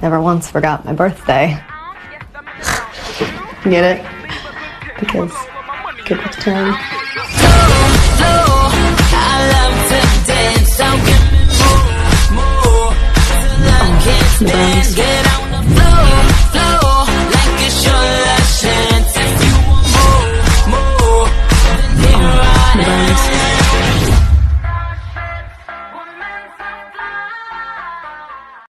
never once forgot my birthday. Get it? Because good with time. Oh, the bones.